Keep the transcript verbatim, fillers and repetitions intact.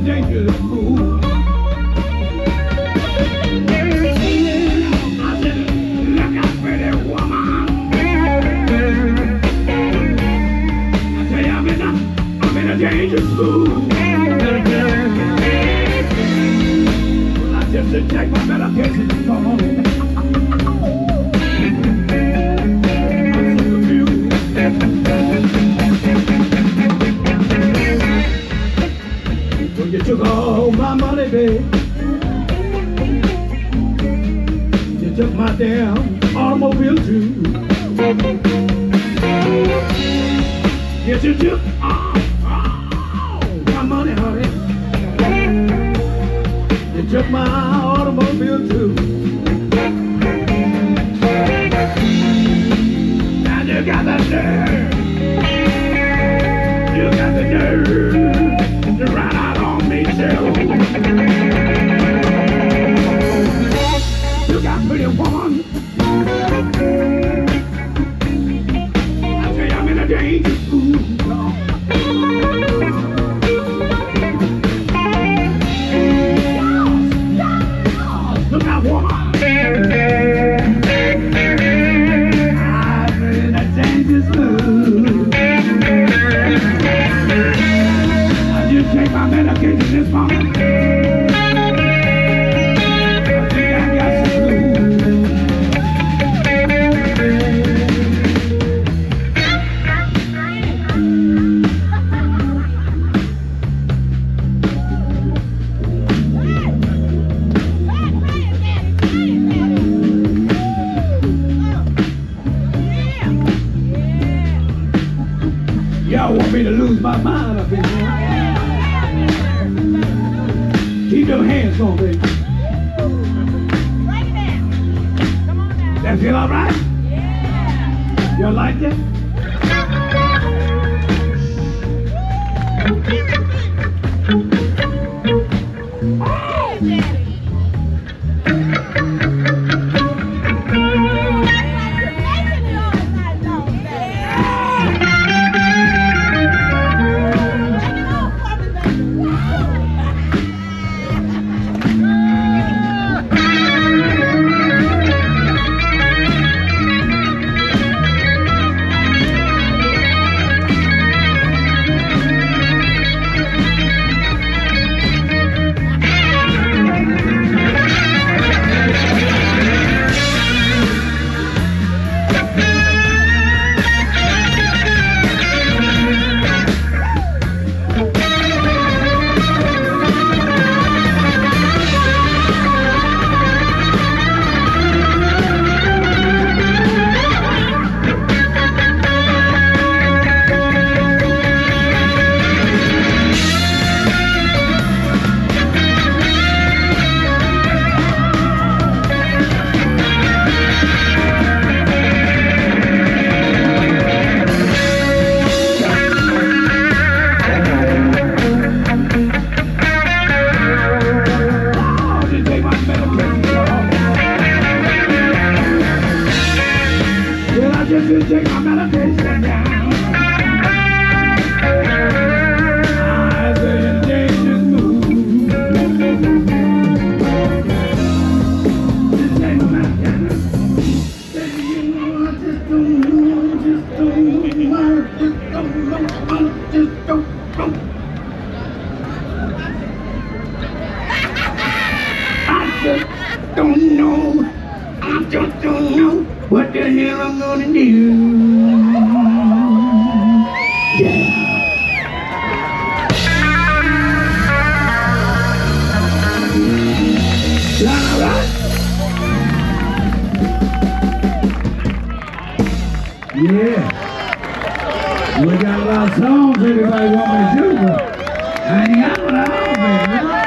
dangerous move. I said, look out, pretty woman. I say, I'm in a, I'm in a dangerous mood. I just to take my medication this morning. I'm so confused. Well, you took all my money, babe. You took my damn automobile too. Yes, you took all, all my money, honey. You took my automobile too. Now you got the nerve. You got the nerve to ride out on me too. You got pretty woman. I tell you, I'm in a dangerous mood. Look out, woman. I'm in a dangerous mood. I just take my medication this morning. I think I got some blues. Y'all want me to lose my mind up in here? Keep your hands on me. Break it down. Come on now. That feel all right? Yeah. You like that? Hey, Daddy. Take my medication down. I'm in a dangerous mood. Just take my medication. You know, I just don't know, just don't know, I just don't know, I just don't know. I just don't know, I just don't know what the hell I'm gonna do. Yeah. Sound all right? Yeah. We got a lot of songs everybody want me to do, but I ain't got one at all, baby.